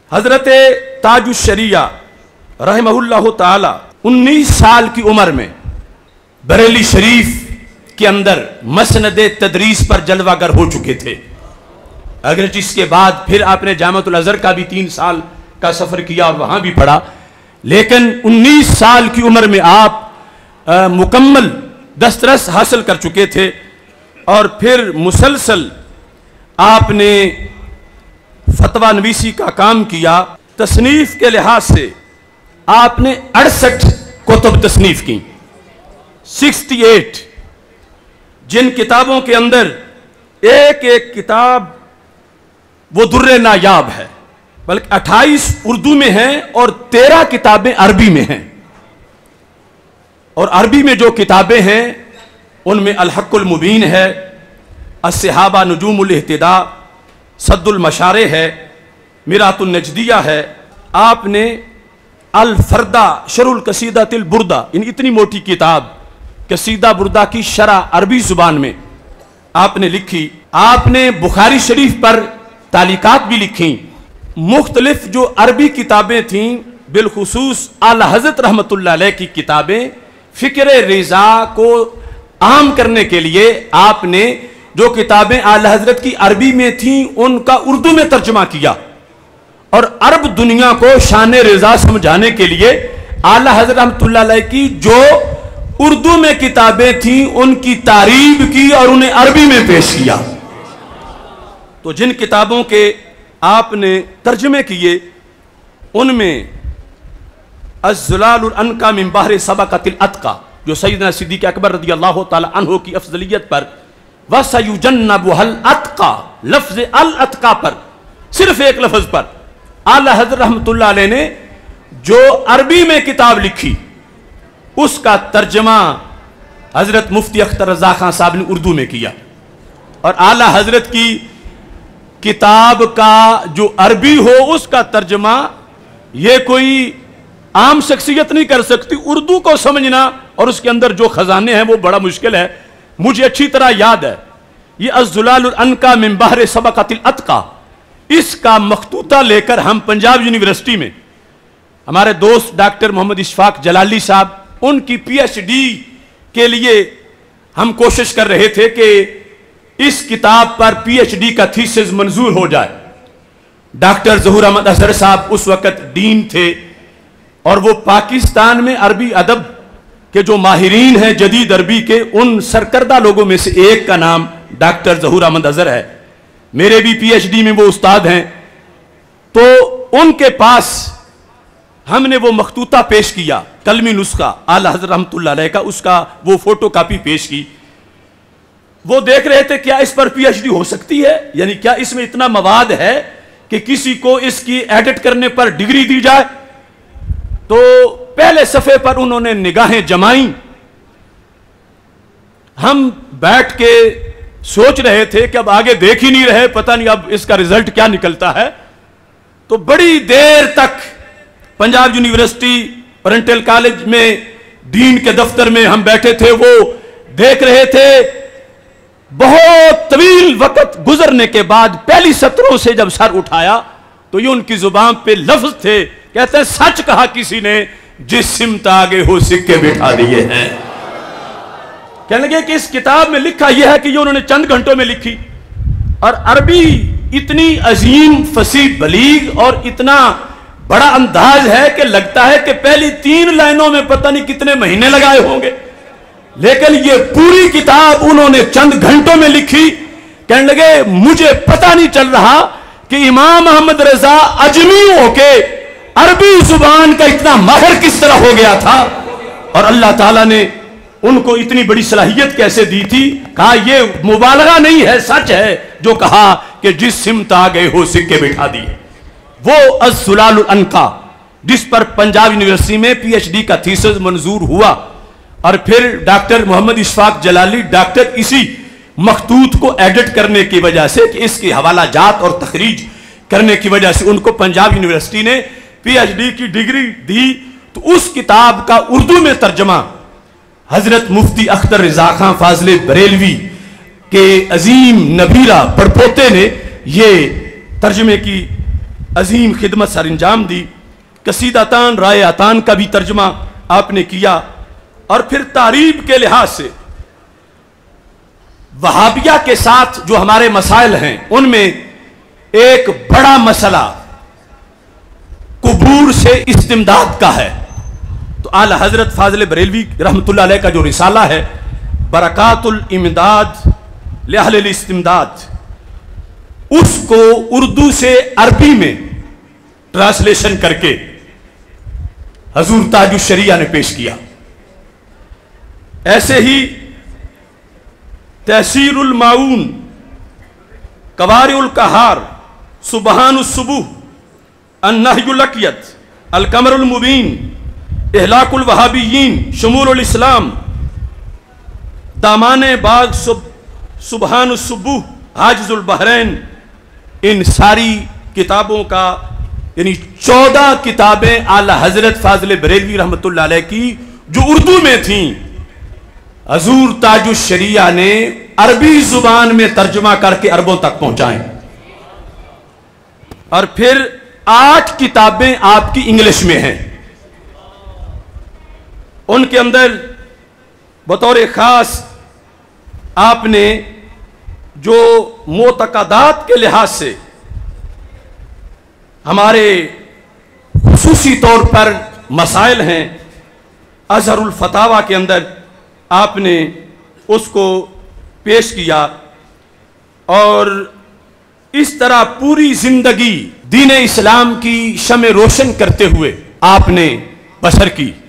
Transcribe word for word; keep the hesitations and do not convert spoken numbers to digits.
حضرت تاج الشریعہ رحمہ تعالی انیس سال کی عمر میں بریلی شریف کے اندر مسند تدریس پر جلوہ گر ہو چکے تھے، اگرچہ اس کے بعد پھر آپ نے جامعۃ الازہر کا بھی تین سال کا سفر کیا اور وہاں بھی پڑھا، لیکن انیس سال کی عمر میں آپ مکمل دسترس حاصل کر چکے تھے، اور پھر مسلسل آپ نے فتویٰ نویسی کا کام کیا۔ تصنیف کے لحاظ سے آپ نے اڑسٹھ کتب تصنیف کی، سکسٹی ایٹ، جن کتابوں کے اندر ایک ایک کتاب وہ در نایاب ہے، بلکہ اٹھائیس اردو میں ہیں اور تیرہ کتابیں عربی میں ہیں، اور عربی میں جو کتابیں ہیں ان میں الحق المبین ہے، الصحابہ نجوم الاہتداء، صد المشارع ہے، میرات النجدیہ ہے، آپ نے الفردہ شرح القصیدہ البردہ، ان اتنی موٹی کتاب قصیدہ بردہ کی شرح عربی زبان میں آپ نے لکھی، آپ نے بخاری شریف پر تعلیقات بھی لکھی، مختلف جو عربی کتابیں تھیں بالخصوص اعلیٰ حضرت رحمت اللہ علیہ کی کتابیں، فکر رضا کو عام کرنے کے لیے آپ نے جو کتابیں اعلیٰ حضرت کی عربی میں تھیں ان کا اردو میں ترجمہ کیا، اور عرب دنیا کو شان رضا سمجھانے کے لیے اعلیٰ حضرت رحمت اللہ علیہ کی جو اردو میں کتابیں تھیں ان کی تعریب کی اور انہیں عربی میں پیش کیا۔ تو جن کتابوں کے آپ نے ترجمے کیے ان میں الزلال الانقا من بحر سبقت الاتقا، جو سیدنا صدیق اکبر رضی اللہ تعالی عنہ کی افضلیت پر، وَسَيُجَنَّبُهَا الْأَتْقَى، لفظ الاتقا پر، صرف ایک لفظ پر اعلیٰ حضرت رحمت اللہ علیہ نے جو عربی میں کتاب لکھی اس کا ترجمہ حضرت مفتی اختر رضا خان صاحب نے اردو میں کیا، اور اعلیٰ حضرت کی کتاب کا جو عربی ہو اس کا ترجمہ یہ کوئی عام شخصیت نہیں کر سکتی، اردو کو سمجھنا اور اس کے اندر جو خزانے ہیں وہ بڑا مشکل ہے۔ مجھے اچھی طرح یاد ہے یہ الزلال الانقا من بحر سبقت الاتقا، اس کا مخطوطہ لے کر ہم پنجاب یونیورسٹی میں ہمارے دوست ڈاکٹر محمد اشفاق جلالی صاحب ان کی پی ایچ ڈی کے لیے ہم کوشش کر رہے تھے کہ اس کتاب پر پی ایچ ڈی کا تھیسس منظور ہو جائے۔ ڈاکٹر ظہور احمد اظہر صاحب اس وقت ڈین تھے، اور وہ پاکستان میں عربی ادب کہ جو ماہرین ہیں جدید عربی کے ان سرکردہ لوگوں میں سے ایک کا نام ڈاکٹر ظہور احمد اظہر ہے، میرے بھی پی ایچ ڈی میں وہ استاد ہیں۔ تو ان کے پاس ہم نے وہ مخطوطہ پیش کیا، قلمی نسخہ اعلیٰ حضرت رحمت اللہ علیہ کا، اس کا وہ فوٹو کاپی پیش کی۔ وہ دیکھ رہے تھے کیا اس پر پی ایچ ڈی ہو سکتی ہے، یعنی کیا اس میں اتنا مواد ہے کہ کسی کو اس کی ایڈٹ کرنے پر ڈگری دی جائے۔ تو پہلے صفحے پر انہوں نے نگاہیں جمائیں، ہم بیٹھ کے سوچ رہے تھے کہ اب آگے دیکھ ہی نہیں رہے، پتہ نہیں اب اس کا رزلٹ کیا نکلتا ہے۔ تو بڑی دیر تک پنجاب یونیورسٹی پرنٹل کالج میں ڈین کے دفتر میں ہم بیٹھے تھے، وہ دیکھ رہے تھے۔ بہت طویل وقت گزرنے کے بعد پہلی سطروں سے جب سر اٹھایا تو یہ ان کی زبان پہ لفظ تھے، کہتے ہیں سچ کہا کسی نے جس سمت آگے ہو سکے بٹھا دیے ہیں۔ کہنے لگے کہ اس کتاب میں لکھا یہ ہے کہ یہ انہوں نے چند گھنٹوں میں لکھی، اور عربی اتنی عظیم فصیح بلیغ اور اتنا بڑا انداز ہے کہ لگتا ہے کہ پہلی تین لائنوں میں پتہ نہیں کتنے مہینے لگائے ہوں گے، لیکن یہ پوری کتاب انہوں نے چند گھنٹوں میں لکھی۔ کہنے لگے مجھے پتہ نہیں چل رہا کہ امام احمد رضا اجمی ہو کے عربی زبان کا اتنا ماہر کس طرح ہو گیا تھا، اور اللہ تعالیٰ نے ان کو اتنی بڑی صلاحیت کیسے دی تھی۔ کہا یہ مبالغہ نہیں ہے، سچ ہے جو کہا کہ جس سمت آگے ہو سکے بٹھا دیے۔ وہ الزلال الانقا جس پر پنجاب یونیورسٹی میں پی ایچ ڈی کا تھیسس منظور ہوا، اور پھر ڈاکٹر محمد اشفاق جلالی ڈاکٹر اسی مخطوط کو ایڈٹ کرنے کی وجہ سے کہ اس کی حوالہ جات اور تخریج کرنے کی وجہ سے ان کو پنجاب یونیورسٹی نے پی ایچ ڈی کی ڈگری دی۔ تو اس کتاب کا اردو میں ترجمہ حضرت مفتی اختر رضا خان فاضل بریلوی کے عظیم نبیرہ پڑپوتے نے یہ ترجمے کی عظیم خدمت سر انجام دی. قصیدتان رائے آتان کا بھی ترجمہ آپ نے کیا. اور پھر تعریب کے لحاظ سے وہابیہ کے ساتھ جو ہمارے مسائل ہیں ان میں ایک بڑا مسئلہ قبور سے استمداد کا ہے. تو اعلی حضرت فاضل بریلوی رحمۃ اللہ علیہ کا جو رسالہ ہے برکات الامداد لأہل الاستمداد، اس کو اردو سے عربی میں ٹرانسلیشن کر کے حضور تاج الشریعہ نے پیش کیا. ایسے ہی تحسیر المعون، قوارع القہار، سبحان الصبح، النہی الاکیت، القمر المبین، اہلاک الوہابیین، شمول الاسلام، دامان باغ، سبحان الصبح، حاجز البحرین، ان ساری کتابوں کا یعنی چودہ کتابیں اعلی حضرت فاضل بریلوی رحمۃ اللہ علیہ کی جو اردو میں تھیں حضور تاج الشریعہ نے عربی زبان میں ترجمہ کر کے عربوں تک پہنچائیں. اور پھر آٹھ کتابیں آپ کی انگلش میں ہیں. ان کے اندر بطور خاص آپ نے جو معتقدات کے لحاظ سے ہمارے خصوصی طور پر مسائل ہیں، اظہر الفتاوی کے اندر آپ نے اس کو پیش کیا. اور اس طرح پوری زندگی دین اسلام کی شمع روشن کرتے ہوئے آپ نے بسر کی.